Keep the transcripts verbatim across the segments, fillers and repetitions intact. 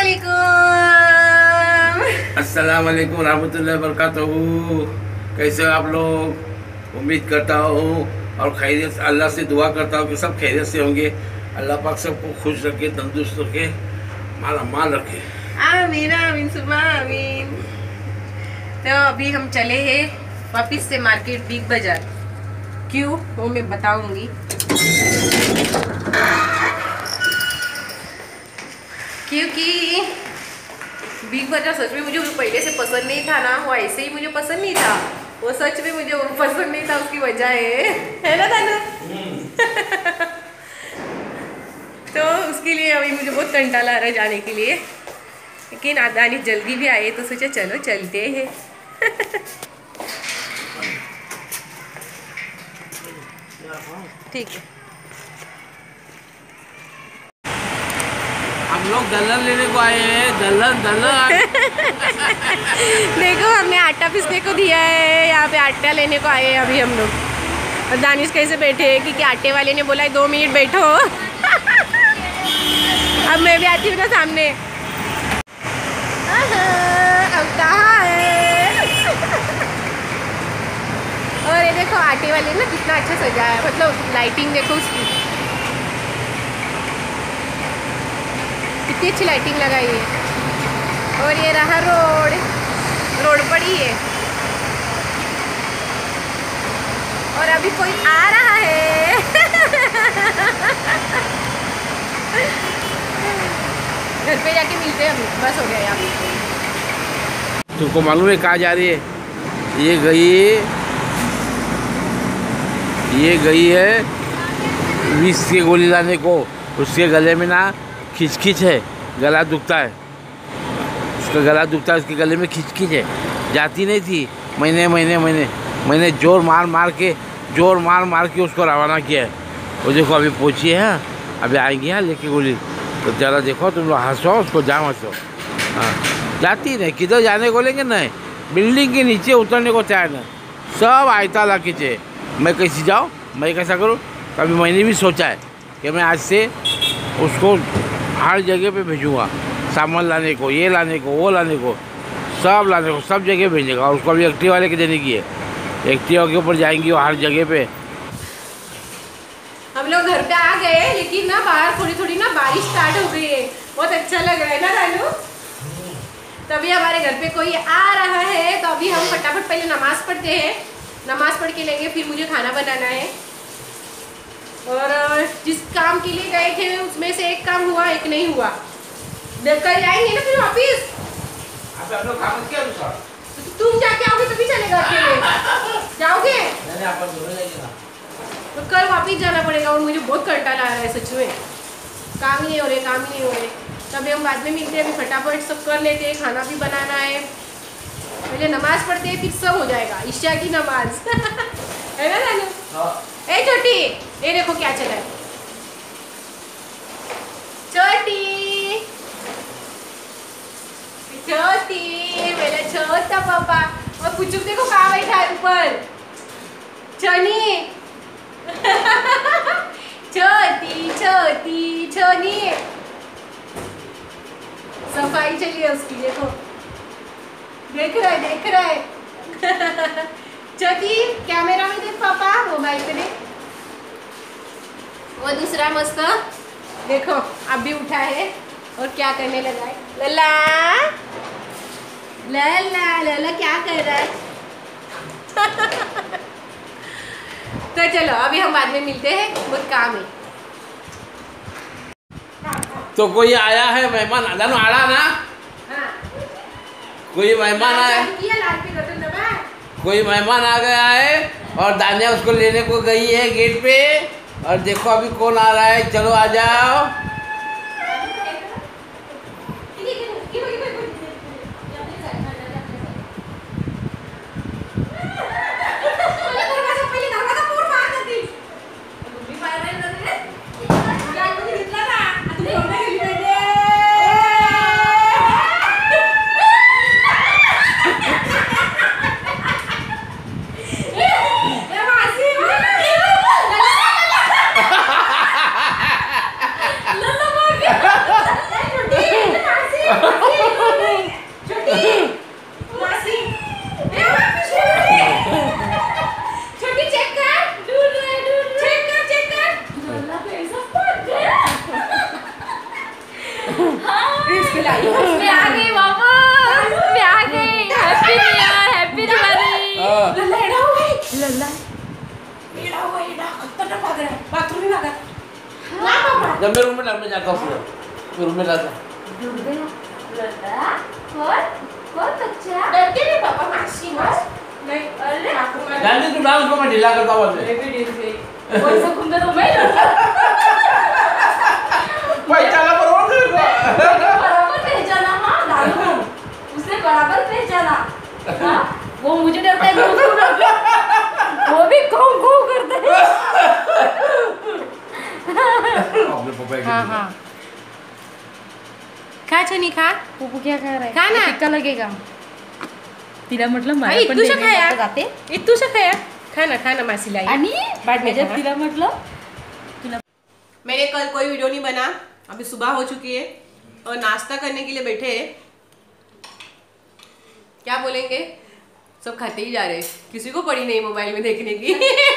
अस्सलामुअलैकुम। अस्सलामुअलैकुम रहमतुल्लाहि वबरकातुहू। कैसे हो आप लोग? उम्मीद करता हूँ और खैरियत, अल्लाह से दुआ करता हूँ कि सब खैरियत से होंगे। अल्लाह पाक सबको खुश रखे, तंदुरुस्त रखे, माला माल रखे। आमीन आमीन सुबह आमीन। तो अभी हम चले हैं वापिस से मार्केट बिग बाजार। क्यों वो मैं बताऊंगी। क्योंकि बिग बाजार सच में मुझे पहले से पसंद नहीं था ना, वो ऐसे ही मुझे पसंद नहीं था, वो सच में मुझे पसंद नहीं था, उसकी वजह है है ना दानू। तो उसके लिए अभी मुझे बहुत कंटाला आ रहा है जाने के लिए, लेकिन आदानी जल्दी भी आए तो सोचा चलो चलते हैं। ठीक है। हम लोग दलहन लेने को आए हैं। दलहन दलहन देखो हमने आटा पीसने को दिया है, यहाँ पे आटा लेने को आए हैं अभी हम लोग। और दानिश कैसे बैठे हैं क्योंकि आटे वाले ने बोला है दो मिनट बैठो। अब मैं भी आती हूँ ना सामने। अब कहाँ है? और ये देखो आटे वाले ना कितना अच्छा सजाया है, मतलब लाइटिंग देखो उसकी कितनी अच्छी लाइटिंग लगाई है। और ये रहा रोड, रोड पड़ी है और अभी कोई आ रहा है। घर पे जाके मिलते हैं, हम बस हो गया यहाँ। तुमको मालूम है कहाँ जा रही है? ये गई ये गई है विष की गोली लाने को। उसके गले में ना खिंच खिंच है, गला दुखता है, उसका गला दुखता है, उसके गले में खिंच खिंच है। जाती नहीं थी, महीने महीने महीने मैंने जोर मार मार के जोर मार मार के उसको रवाना किया है। वो देखो अभी पहुँची है, अभी आएंगी यहाँ लेके गोली। तो ज़रा देखो तुम लोग हंसो, उसको जाओ हंसो। हाँ जाती नहीं, किधर जाने को लेंगे नहीं, बिल्डिंग के नीचे उतरने को चाहे ना, सब आयता ला खींचे। मैं कैसे जाऊँ, मैं कैसा करूँ? कभी मैंने भी सोचा है कि मैं आज से उसको हर जगह पे भेजूँगा, सामान लाने को, ये लाने को, वो लाने को, सब लाने को, सब जगह भेजेगा। और उसको अभी एक्टिवा वाले के देने की है, एक्टिवा के ऊपर जाएंगी वो हर जगह पे। हम लोग घर पे आ गए, लेकिन ना बाहर थोड़ी थोड़ी ना बारिश स्टार्ट हो गई है, बहुत अच्छा लग रहा है ना रानू। तभी हमारे घर पे कोई आ रहा है, तो अभी हम फटाफट पहले नमाज पढ़ते हैं, नमाज पढ़ के लेंगे, फिर मुझे खाना बनाना है। और जिस काम के लिए गए थे उसमें से एक काम हुआ, एक नहीं हुआ। कल जाएंगे ना फिर वापिस। तुम जाके आओगे तभी चलेगा, अकेले जाओगे तो कल वापिस जाना पड़ेगा। और मुझे बहुत कंटाला आ रहा है सच में, काम ही नहीं हो रहे, काम ही नहीं हो रहे। तभी हम बाद में मिलते हैं, अभी फटाफट सब कर लेते हैं, खाना भी बनाना है, पहले नमाज पढ़ते हैं, फिर सब हो जाएगा, ईशा की नमाज। है ना नानू? ए छोटी, ये देखो क्या चला है। छोटी छोटी मेरा छोटा पापा। और पुचुक देखो कहाँ बैठा है ऊपर। छोनी छोटी छोटी छोनी, सफाई चलिए उसकी, देखो देख रहा है देख रहा है। छोटी कैमरा में देख पापा, मोबाइल पे देख। वो दूसरा मस्त देखो अब भी उठा है और क्या करने लगा है। लला लला लला क्या कर रहा है? तो चलो अभी हम बाद में मिलते हैं, बहुत काम है। तो कोई आया है मेहमान, आधा ना आड़ा ना। हाँ। कोई मेहमान आया, कोई मेहमान आ गया है और दानिया उसको लेने को गई है गेट पे। और देखो अभी कौन आ रहा है, चलो आ जाओ। ला मैं आ गई मामा, मैं आ गई। Happy new year, happy Diwali. लल्ला एड़ा हुआ है, लल्ला एड़ा हुआ है, एड़ा खतरनाक भाग रहा है, बाथरूम में भागा। ना पापा जब मैं रूम में मैं जाता हूँ, मैं रूम में जाता हूँ। लल्ला कौन कौन बच्चा? डरते नहीं पापा, मासी बस नहीं, अरे जाने तू डांस को मैं ढीला करता हूँ मैं भी डर गई। कौन सा घूमता तो मैं पहचाना पर वो मेरे को। बराबर पहचाना। हाँ दारू उसने बराबर पहचाना। हाँ वो मुझे डरता है, मैं उसको डरता हूँ। वो भी कौं कौं करता है। अपने पापा हाँ हाँ खा चनी खा। पुपू क्या खा रहा है? खा ना। टिक्का लगेगा। तिला म्हटलं आई मला पण तू देणे खाया नको जाते. तू खाया खाना खाना मासी लाई। आणि बाद में त्याच्यात खा। तिला म्हटलं मेरे कल कोई वीडियो नहीं बना, अभी सुबह हो चुकी है और नाश्ता करने के लिए बैठे हैं। क्या बोलेंगे, सब खाते ही जा रहे हैं, किसी को पड़ी नहीं मोबाइल में देखने की।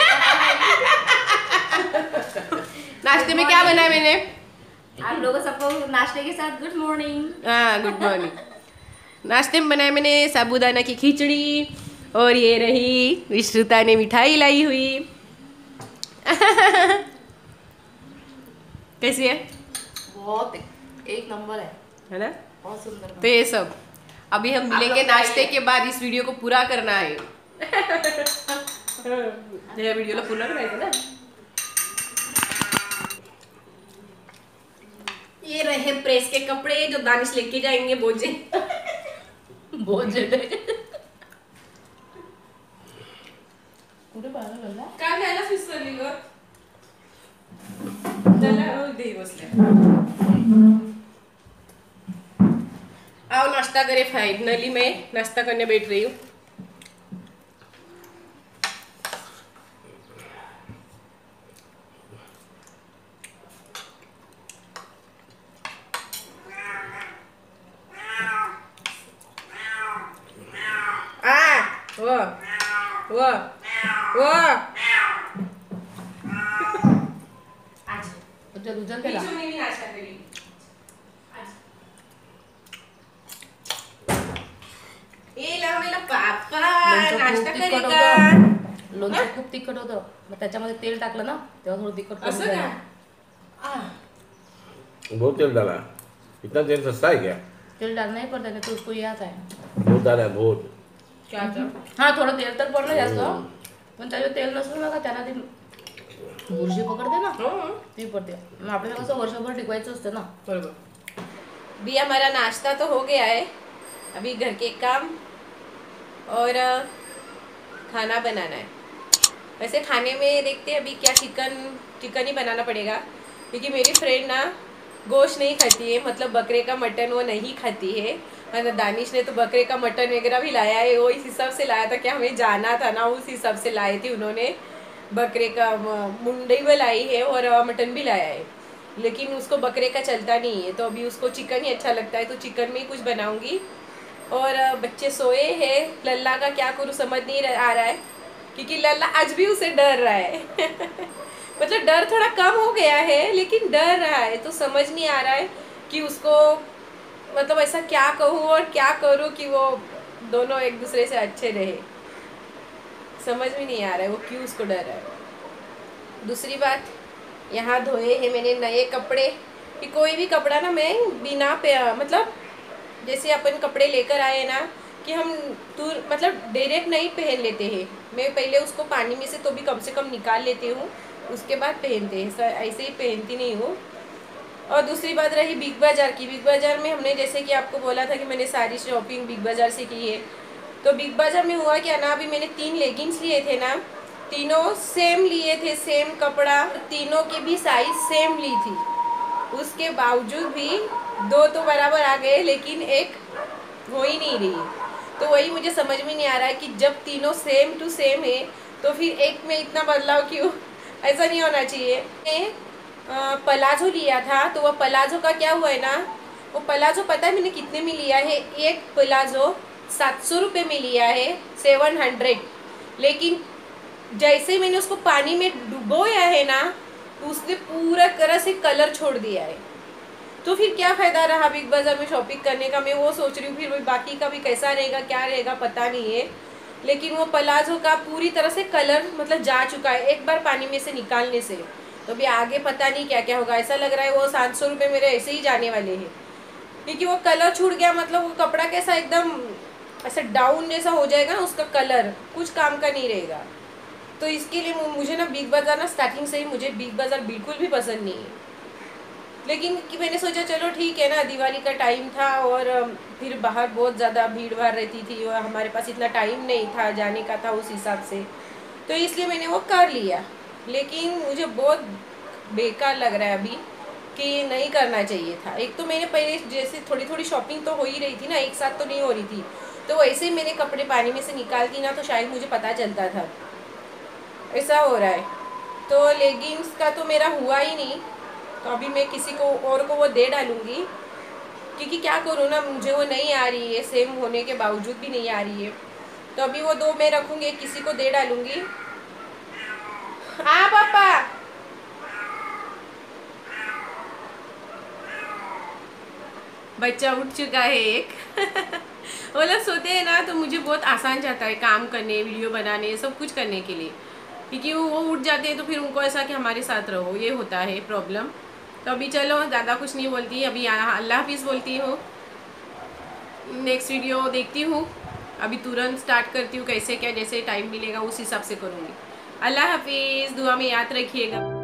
नाश्ते में क्या बनाया मैंने? आप लोगों सबको नाश्ते के साथ गुड मॉर्निंग। हाँ गुड मॉर्निंग। नाश्ते में बनाया मैंने साबूदाना की खिचड़ी और ये रही विश्रुता ने मिठाई लाई हुई। कैसी है? बहुत एक नंबर है, है ना? बहुत सुंदर। तो ये सब अभी हम मिलेंगे नाश्ते के बाद। इस वीडियो को पूरा करना है। ये वीडियो पूरा करायचं ना। ये रहे प्रेस के कपड़े जो दानिश लेके जाएंगे बोझे। बोझे कुठे पाहिलं लल्ला? काय घ्यायला फिसरली ग? त्याला दे बसले। आओ नाश्ता करे। फाइनली मैं नाश्ता करने बैठ रही हूँ। आ वो वो वो उज्जल उज्जल केला. नाश्ता करी। ए ला मेला पापा लोणचं नाश्ता खूप तिखट करेगा। होतं. लोणचं खूप तिखट होतं, मग त्याच्यामध्ये तेल टाकलं ना तेव्हा थोडं तिखट कमी असं का? झालं. आ, बहुत तेल डाला, इतना तेल सस्ता है क्या? तेल डालना ही पड़ता है, तो उसको याद है. बहुत डाला है, बहुत। क्या था? हा थोडं तेल तर पडलं जास्त, पण त्याच्यात तेल नसलं ना का त्याला ती बुरशी पकडते ना हम्म, ती पडते. मग आपल्याला कसं वर्षभर टिकवायचं असतं ना. बरोबर। भी हमारा नाश्ता तो हो गया है, अभी घर के काम और अ, खाना बनाना है। वैसे खाने में देखते हैं अभी क्या, चिकन चिकन ही बनाना पड़ेगा क्योंकि मेरी फ्रेंड ना गोश्त नहीं खाती है, मतलब बकरे का मटन वो नहीं खाती है। और दानिश ने तो बकरे का मटन वगैरह भी लाया है, वो इस हिसाब से लाया था कि हमें जाना था ना, उस हिसाब से लाए थे उन्होंने। बकरे का मुंडी भी लाई है और अ, मटन भी लाया है, लेकिन उसको बकरे का चलता नहीं है, तो अभी उसको चिकन ही अच्छा लगता है, तो चिकन में ही कुछ बनाऊंगी। और अ, बच्चे सोए हैं, लल्ला का क्या करूँ समझ नहीं रह- आ रहा है क्योंकि लल्ला आज भी उसे डर रहा है। मतलब डर थोड़ा कम हो गया है लेकिन डर रहा है, तो समझ नहीं आ रहा है कि उसको मतलब ऐसा क्या कहूँ और क्या करूँ कि वो दोनों एक दूसरे से अच्छे रहे। समझ में नहीं आ रहा है वो क्यों उसको डर रहा है। दूसरी बात, यहाँ धोए हैं मैंने नए कपड़े, कि कोई भी कपड़ा ना मैं बिना पे मतलब जैसे अपन कपड़े लेकर आए ना कि हम दूर मतलब डायरेक्ट नहीं पहन लेते हैं, मैं पहले उसको पानी में से तो भी कम से कम निकाल लेती हूँ, उसके बाद पहनते हैं, ऐसे ही पहनती नहीं हूँ। और दूसरी बात रही बिग बाज़ार की। बिग बाज़ार में हमने जैसे कि आपको बोला था कि मैंने सारी शॉपिंग बिग बाज़ार से की है, तो बिग बाज़ार में हुआ क्या ना, अभी मैंने तीन लेगिंग्स लिए थे ना, तीनों सेम लिए थे, सेम कपड़ा, तीनों की भी साइज सेम ली थी, उसके बावजूद भी दो तो बराबर आ गए लेकिन एक हो ही नहीं रही। तो वही मुझे समझ में नहीं आ रहा है कि जब तीनों सेम टू सेम है तो फिर एक में इतना बदलाव क्यों, ऐसा नहीं होना चाहिए। मैंने पलाजो लिया था, तो वह पलाजो का क्या हुआ है ना, वो पलाजो पता है मैंने कितने में लिया है, एक पलाजो सात सौ रुपये में लिया है, सेवन हंड्रेड, लेकिन जैसे मैंने उसको पानी में डुबोया है ना, तो उसने पूरा तरह से कलर छोड़ दिया है। तो फिर क्या फ़ायदा रहा बिग बाज़ार में शॉपिंग करने का। मैं वो सोच रही हूँ फिर बाकी का भी कैसा रहेगा क्या रहेगा पता नहीं है। लेकिन वो पलाजो का पूरी तरह से कलर मतलब जा चुका है एक बार पानी में से निकालने से। तो अभी आगे पता नहीं क्या क्या होगा। ऐसा लग रहा है वो सात सौ रुपये मेरे ऐसे ही जाने वाले हैं, क्योंकि वो कलर छूट गया। मतलब वो कपड़ा कैसा एकदम ऐसा डाउन जैसा हो जाएगा ना, उसका कलर कुछ काम का नहीं रहेगा। तो इसके लिए मुझे ना बिग बाज़ार ना स्टार्टिंग से ही मुझे बिग बाज़ार बिल्कुल भी पसंद नहीं है। लेकिन कि मैंने सोचा चलो ठीक है ना, दिवाली का टाइम था और फिर बाहर बहुत ज़्यादा भीड़ भाड़ रहती थी और हमारे पास इतना टाइम नहीं था जाने का था उस हिसाब से, तो इसलिए मैंने वो कर लिया। लेकिन मुझे बहुत बेकार लग रहा है अभी कि नहीं करना चाहिए था। एक तो मैंने पहले जैसे थोड़ी थोड़ी शॉपिंग तो हो ही रही थी ना, एक साथ तो नहीं हो रही थी, तो वैसे ही मैंने कपड़े पानी में से निकालती ना तो शायद मुझे पता चलता था। ऐसा हो रहा है। तो लेगिंग्स का तो मेरा हुआ ही नहीं, तो अभी मैं किसी को और को वो दे डालूँगी, क्योंकि क्या करूँ ना, मुझे वो नहीं आ रही है, सेम होने के बावजूद भी नहीं आ रही है। तो अभी वो दो मैं रखूँगी, किसी को दे डालूँगी। हाँ पापा, बच्चा उठ चुका है एक वो लोग सोते हैं ना तो मुझे बहुत आसान जाता है काम करने, वीडियो बनाने, सब कुछ करने के लिए, क्योंकि वो उठ जाते हैं तो फिर उनको ऐसा कि हमारे साथ रहो, ये होता है प्रॉब्लम। तो अभी चलो ज़्यादा कुछ नहीं बोलती, अभी अल्लाह हाफिज़ बोलती हूँ। नेक्स्ट वीडियो देखती हूँ, अभी तुरंत स्टार्ट करती हूँ, कैसे क्या जैसे टाइम मिलेगा उस हिसाब से करूँगी। अल्लाह हाफिज़, दुआ में याद रखिएगा।